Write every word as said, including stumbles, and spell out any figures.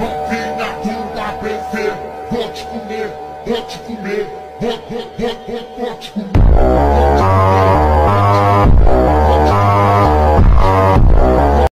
Novinha do A B C, vou te comer, vou te comer, vou, vou, vou, vou, vou te comer, vou te comer.